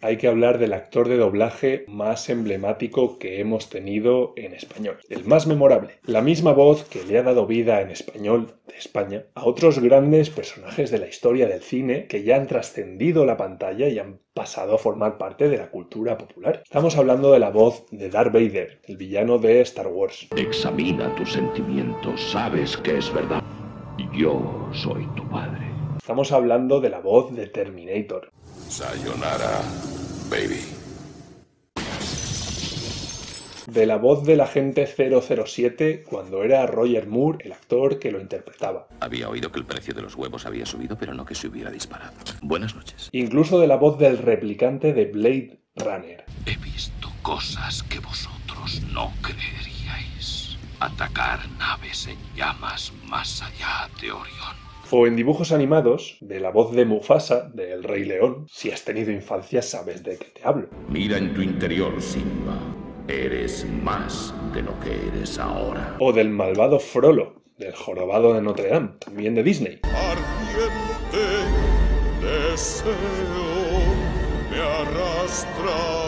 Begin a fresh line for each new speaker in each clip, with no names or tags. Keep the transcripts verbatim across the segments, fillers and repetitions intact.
hay que hablar del actor de doblaje más emblemático que hemos tenido en español, el más memorable, la misma voz que le ha dado vida en español de España a otros grandes personajes de la historia del cine que ya han trascendido la pantalla y han pasado a formar parte de la cultura popular. Estamos hablando de la voz de Darth Vader, el villano de Star Wars.
Examina tus sentimientos, sabes que es verdad. Yo soy tu padre.
Estamos hablando de la voz de Terminator.
Sayonara, baby.
De la voz del agente cero cero siete cuando era Roger Moore el actor que lo interpretaba.
Había oído que el precio de los huevos había subido, pero no que se hubiera disparado. Buenas noches.
Incluso de la voz del replicante de Blade Runner.
He visto cosas que vosotros no creeríais. Atacar naves en llamas más allá de Orión.
O en dibujos animados, de la voz de Mufasa, de El Rey León. Si has tenido infancia sabes de qué te hablo.
Mira en tu interior, Simba. Eres más de lo que eres ahora.
O del malvado Frollo, del jorobado de Notre Dame, también de Disney.
Ardiente deseo me arrastra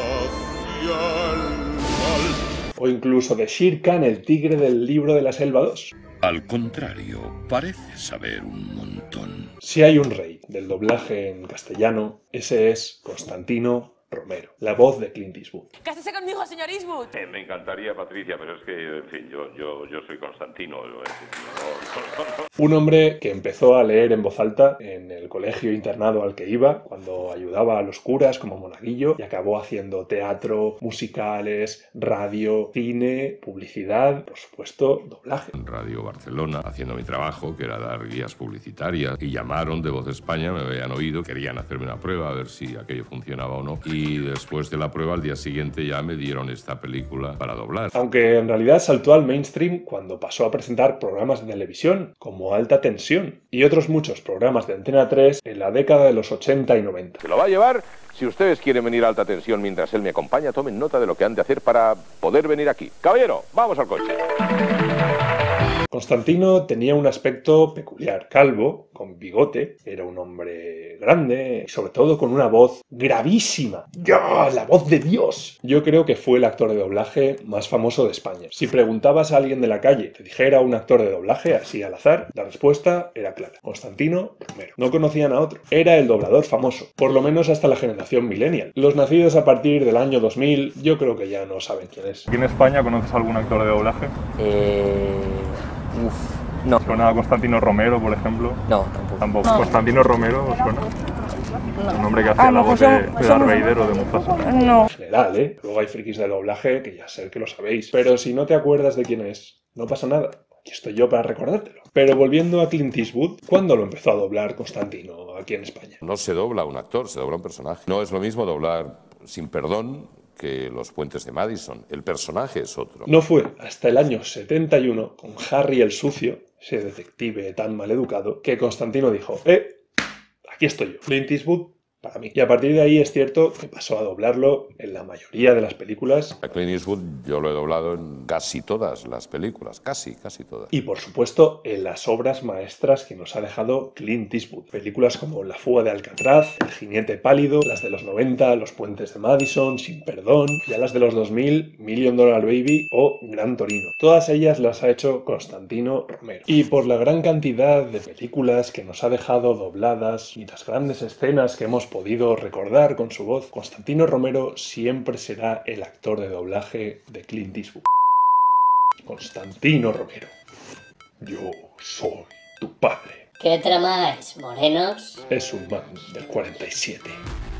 hacia el mal.
O incluso de Shere Khan, el tigre del libro de la selva dos.
Al contrario, parece saber un montón.
Si hay un rey del doblaje en castellano, ese es Constantino Romero, la voz de Clint Eastwood.
¡Cásese conmigo, señor Eastwood!
Eh, me encantaría, Patricia, pero es que, en fin, yo, yo, yo soy Constantino. No, no, no.
Un hombre que empezó a leer en voz alta en el colegio internado al que iba, cuando ayudaba a los curas como monaguillo, y acabó haciendo teatro, musicales, radio, cine, publicidad, por supuesto, doblaje.
En Radio Barcelona, haciendo mi trabajo, que era dar guías publicitarias, y llamaron de Voz de España, me habían oído, querían hacerme una prueba a ver si aquello funcionaba o no. Y después de la prueba, al día siguiente ya me dieron esta película para doblar.
Aunque en realidad saltó al mainstream cuando pasó a presentar programas de televisión, como Alta Tensión, y otros muchos programas de Antena tres en la década de los ochenta y noventa.
Se lo va a llevar. Si ustedes quieren venir a Alta Tensión mientras él me acompaña, tomen nota de lo que han de hacer para poder venir aquí. Caballero, vamos al coche.
Constantino tenía un aspecto peculiar, calvo, con bigote, era un hombre grande y sobre todo con una voz gravísima. ¡Ya! ¡La voz de Dios! Yo creo que fue el actor de doblaje más famoso de España. Si preguntabas a alguien de la calle que dijera un actor de doblaje así al azar, la respuesta era clara. Constantino Romero. No conocían a otro. Era el doblador famoso, por lo menos hasta la generación millennial. Los nacidos a partir del año dos mil, yo creo que ya no saben quién es.
¿Aquí en España conoces algún actor de doblaje?
Eh... Uf, no.
¿Suena a Constantino Romero, por ejemplo?
No, tampoco.
¿Tampoco?
No.
¿Constantino Romero os suena?
No.
Un hombre que hacía
Ah,
la
no,
voz
pues
de,
son-
de
somos-
Darth Vader o de Mufasa.
No.
En general, ¿eh? Luego hay frikis de doblaje que ya sé que lo sabéis. Pero si no te acuerdas de quién es, no pasa nada. Aquí estoy yo para recordártelo. Pero volviendo a Clint Eastwood, ¿cuándo lo empezó a doblar Constantino aquí en España?
No se dobla un actor, se dobla un personaje. No es lo mismo doblar Sin Perdón que Los Puentes de Madison. El personaje es otro.
No fue hasta el año setenta y uno, con Harry el Sucio, ese detective tan maleducado, que Constantino dijo, ¡eh! Aquí estoy yo. Clint Eastwood para mí. Y a partir de ahí es cierto que pasó a doblarlo en la mayoría de las películas.
A Clint Eastwood yo lo he doblado en casi todas las películas, casi, casi todas.
Y por supuesto en las obras maestras que nos ha dejado Clint Eastwood. Películas como La fuga de Alcatraz, El jinete pálido, las de los noventa, Los puentes de Madison, Sin perdón, y a las de los dos mil, Million Dollar Baby o Gran Torino. Todas ellas las ha hecho Constantino Romero. Y por la gran cantidad de películas que nos ha dejado dobladas y las grandes escenas que hemos podido recordar con su voz, Constantino Romero siempre será el actor de doblaje de Clint Eastwood. Constantino Romero. Yo soy tu padre.
¿Qué tramáis, morenos?
Es un man del cuarenta y siete.